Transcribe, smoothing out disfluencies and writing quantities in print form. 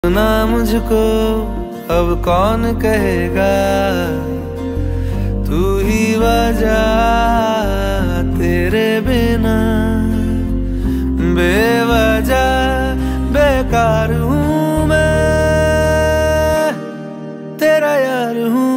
ना मुझको अब कौन कहेगा, तू ही वजह तेरे बिना बेवजह बेकार हूँ मैं, तेरा यार हूँ।